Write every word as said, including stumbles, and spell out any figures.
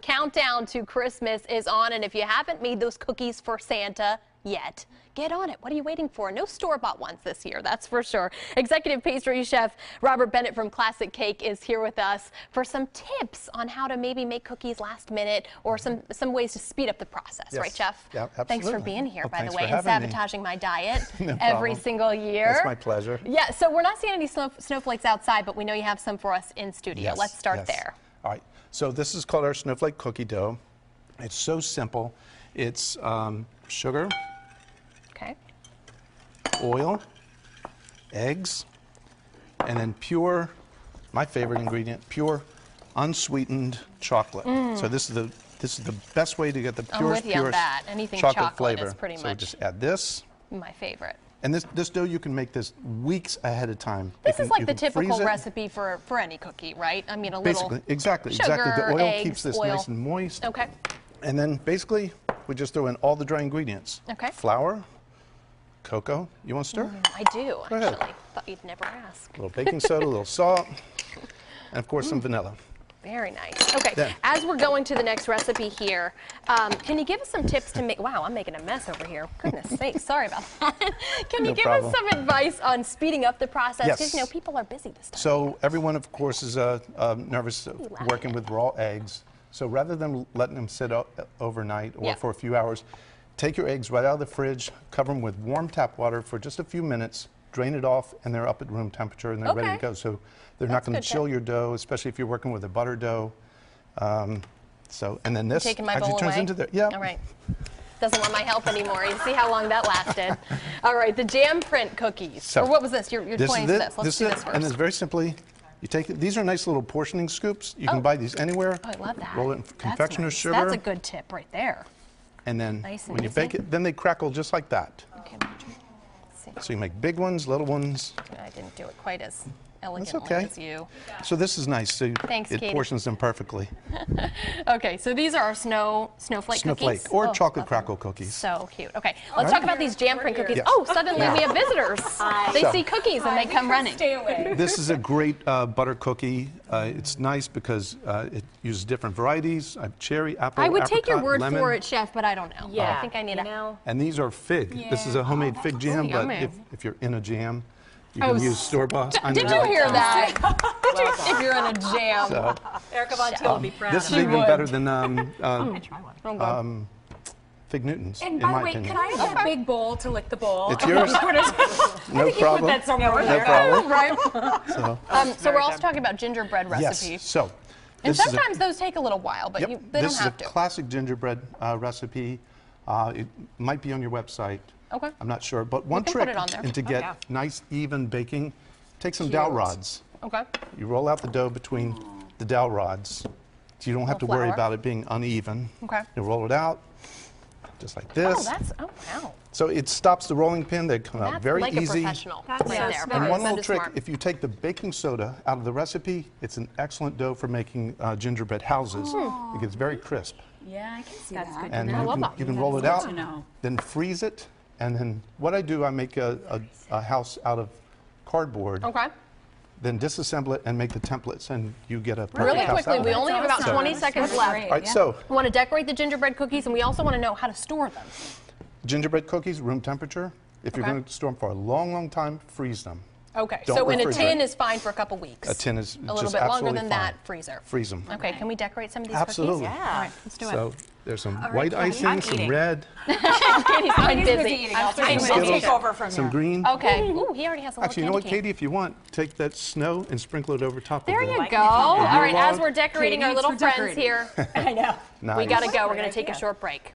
Countdown to Christmas is on, and if you haven't made those cookies for Santa yet, get on it. What are you waiting for? No store-bought ones this year, that's for sure. Executive pastry chef Robert Bennett from Classic Cake is here with us for some tips on how to maybe make cookies last minute, or some some ways to speed up the process, yes. right, Chef? Yeah, absolutely. Thanks for being here, well, by the way, and sabotaging me. my diet no every problem. single year. It's my pleasure. Yeah, so we're not seeing any snow snowflakes outside, but we know you have some for us in studio. Yes, Let's start yes. there. All right, so this is called our snowflake cookie dough. It's so simple. It's um, sugar, okay, oil, eggs, and then pure, my favorite ingredient, pure unsweetened chocolate. Mm. So this is the this is the best way to get the purest, I'm with you purest on that. Anything chocolate, chocolate flavor. is pretty so much just add this. My favorite. And this this dough, you can make this weeks ahead of time. This you is can, like the typical it. recipe for for any cookie, right? I mean, a Basically, little exactly, sugar, exactly. The oil eggs, keeps this oil. nice and moist. Okay. And then basically, we just throw in all the dry ingredients. Okay. Flour, cocoa. You want to stir? Mm, I do, Go ahead. actually. Thought you'd never ask. A little baking soda, a little salt, and of course mm. some vanilla. Very nice. Okay, then, as we're going to the next recipe here, um, can you give us some tips to make, wow, I'm making a mess over here. Goodness sakes, sorry about that. Can no you give problem. us some advice on speeding up the process? Because, yes. you know, people are busy this time. So everyone, of course, is uh, uh, nervous working with raw eggs. So rather than letting them sit overnight or yeah. for a few hours, take your eggs right out of the fridge, cover them with warm tap water for just a few minutes, drain it off, and they're up at room temperature and they're okay. ready to go. So they're That's not going to chill tip. your dough, especially if you're working with a butter dough. Um, so, and then this Taking my actually bowl turns away? into the, yeah. All right. Doesn't want my help anymore. You see how long that lasted. All right, the jam print cookies. So, or what was this? You're, you're this pointing is to it. this. Let's this do is this it. first. And it's very simply, you take it, these are nice little portioning scoops. You oh. can buy these anywhere. Oh, I love that. Roll it in confectioner's nice. sugar. That's a good tip right there. And then Nice and when you easy. bake it, then they crackle just like that. Okay. So you make big ones, little ones. I didn't do it quite as elegantly okay. as you. So this is nice. So Thanks, it Katie. portions them perfectly. Okay, so these are our snow snowflake, Snowflake cookies. or Oh, chocolate love crackle them. cookies. So cute. Okay, let's Right. talk about these jam print cookies. Yes. Oh, suddenly Now. we have visitors. They So. see cookies and they come running. Stay away. This is a great uh, butter cookie. Uh, it's nice because uh, it uses different varieties. I have cherry, apple, I would take your apricot, word lemon. for it, Chef, but I don't know. Yeah. I think I need you a. know. And these are fig. This is a homemade fig jam, but yummy. if, if you're in a jam, you Oh, can use store-bought. I Did know. you hear that? Did you? If you're in a jam. So, Erica Von Teal will be proud this of is you. even would. better than um, uh, Oh, God. um, Fig Newtons, And in by the my way, opinion. can I have that big bowl to lick the bowl? It's yours. No problem. That's somewhere No there. problem. Right. So, Um, so we're also talking about gingerbread recipes. yes. So, And this is a- sometimes those take a little while, but Yep. you, they this don't have is a to. classic gingerbread uh, recipe. Uh, it might be on your website. Okay. I'm not sure. But one can trick put it on there. and to Oh, get yeah. nice, even baking, take some dowel Cute. rods. Okay. You roll out the dough between the dowel rods. So you don't have to Little worry flour. about it being uneven. Okay. You roll it out just like this. Oh, that's, oh, wow. So it stops the rolling pin. They come out That's very like easy. a professional That's right so there. smart. And That one is little trick, smart. if you take the baking soda out of the recipe, it's an excellent dough for making uh, gingerbread houses. Hmm. It gets very crisp. Yeah, I can see That's that. good And to you know. love can, that. you can roll it That's out, good to know. then freeze it, and then what I do, I make a, a, a house out of cardboard, Okay. then disassemble it and make the templates, and you get a perfect Really house quickly, out of we it. only have about awesome. twenty That's seconds great. left. All right, Yeah. so We want to decorate the gingerbread cookies, and we also want to know how to store them. gingerbread cookies, room temperature. If you're Okay. going to store them for a long, long time, freeze them. Okay. Don't So in a refrigerate. tin is fine for a couple weeks. A tin is A little just bit longer absolutely than fine. that, freezer. Freeze them. Okay. Can we decorate some of these Absolutely. cookies? Yeah. All right. Let's do it. So there's some right, white Katie, icing, I'm some eating. red, Katie's I'm He's busy. busy eating. I'm I'll take, I'm I'll busy. take over from some here. green. Okay. Ooh, he already has a little Actually, you know what, candy cane. Katie? If you want, take that snow and sprinkle it over top There of it. you Like go. it. All right. You're As welcome. we're decorating Katie, our little for friends decorating. here, I know. Nice. we got to go. We're Great going to take a idea. short break.